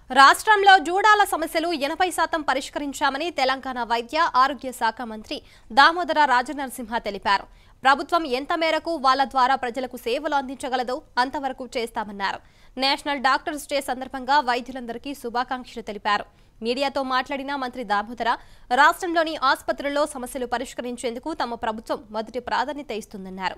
రాష్ట్రంలో జూడాల సమస్యలు 80% పరిష్కరించామని తెలంగాణ వైద్య ఆరోగ్య శాఖ మంత్రి దామోదర నరసింహ తెలిపారు. ప్రభుత్వం ఎంత మేరకు వాళ్ళ ద్వారా ప్రజలకు సేవలు అందించగలదో అంతవరకు చేస్తామన్నారు. నేషనల్ డాక్టర్స్ డే సందర్భంగా వైద్యులందరికీ శుభాకాంక్షలు తెలిపారు. మీడియాతో మాట్లాడిన మంత్రి దామోదర రాష్ట్రంలోని ఆసుపత్రుల్లో సమస్యలు పరిష్కరించేందుకు తమ ప్రభుత్వం మొదటి ప్రాధాన్యత ఇస్తుందన్నారు.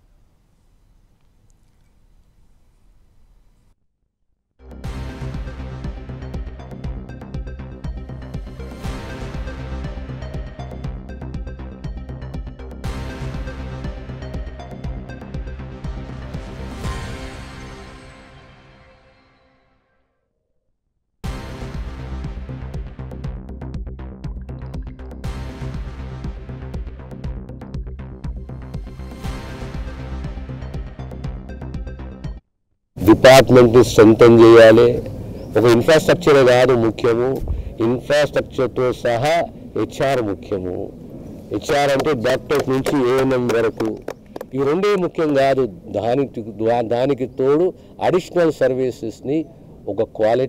డిపార్ట్మెంట్ స్ట్రెంథెన్ చేయాలి. ఒక ఇన్ఫ్రాస్ట్రక్చర్ కాదు ముఖ్యము, ఇన్ఫ్రాస్ట్రక్చర్తో సహా హెచ్ఆర్ ముఖ్యము. హెచ్ఆర్ అంటే డాక్టర్స్ నుంచి ఏఎన్ఎం వరకు ఈ రెండే ముఖ్యం కాదు. దానికి తోడు అడిషనల్ సర్వీసెస్ని ఒక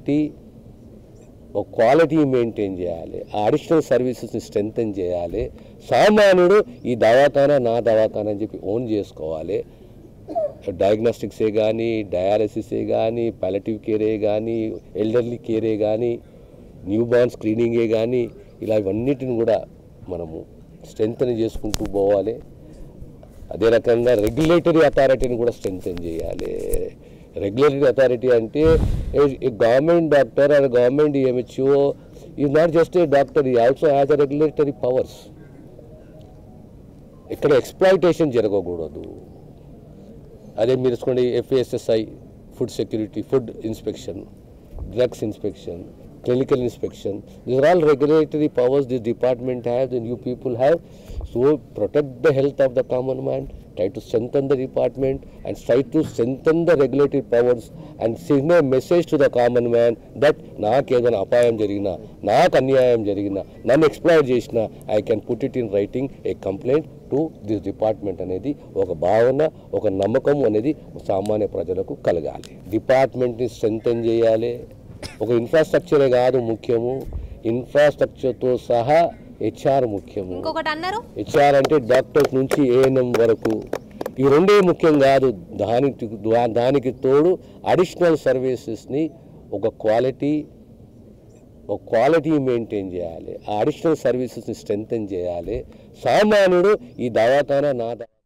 క్వాలిటీ మెయింటైన్ చేయాలి. ఆ అడిషనల్ సర్వీసెస్ని స్ట్రెంథెన్ చేయాలి. సామాన్యుడు ఈ దవాఖానా నా దవాఖానా అని చెప్పి ఓన్ చేసుకోవాలి. డయాగ్నోస్టిక్సే కానీ, డయాలసిసే కానీ, పాలియేటివ్ కేరే కానీ, ఎల్డర్లీ కేరే కానీ, న్యూ బార్న్ స్క్రీనింగే కానీ, ఇలా ఇవన్నిటిని కూడా మనము స్ట్రెంథెన్ చేసుకుంటూ పోవాలి. అదే రకంగా రెగ్యులేటరీ అథారిటీని కూడా స్ట్రెంథెన్ చేయాలి. రెగ్యులేటరీ అథారిటీ అంటే government doctor or government MHO is not just a doctor, he also has a regulatory powers. ఇక్కడ ఎక్స్ప్లాయిటేషన్ జరగకూడదు. అదే మీరు చూసుకోండి, FSSI food security, food inspection, drugs inspection, clinical inspection, these are all regulatory powers this department has and you people have. So protect the health of the common man, try to strengthen the department and try to strengthen the regulatory powers and send a message to the common man that నాకు ఏదైనా అపాయం జరిగినా, నాకు అన్యాయం జరిగినా, నన్ను exploit చేసినా I can put it in writing a complaint to this department అనేది ఒక భావన, ఒక నమ్మకం అనేది సామాన్య ప్రజలకు కలగాలి. డిపార్ట్మెంట్ని స్ట్రెంథెన్ చేయాలి. ఒక ఇన్ఫ్రాస్ట్రక్చరే కాదు ముఖ్యము, ఇన్ఫ్రాస్ట్రక్చర్తో సహా హెచ్ఆర్ ముఖ్యము. హెచ్ఆర్ అంటే డాక్టర్స్ నుంచి ఏఎన్ఎం వరకు ఈ రెండే ముఖ్యం కాదు. దానికి తోడు అడిషనల్ సర్వీసెస్ని ఒక క్వాలిటీ మెయింటైన్ చేయాలి. ఆ అడిషనల్ సర్వీసెస్ని స్ట్రెంథెన్ చేయాలి. సామాన్యుడు ఈ దవాఖానా నా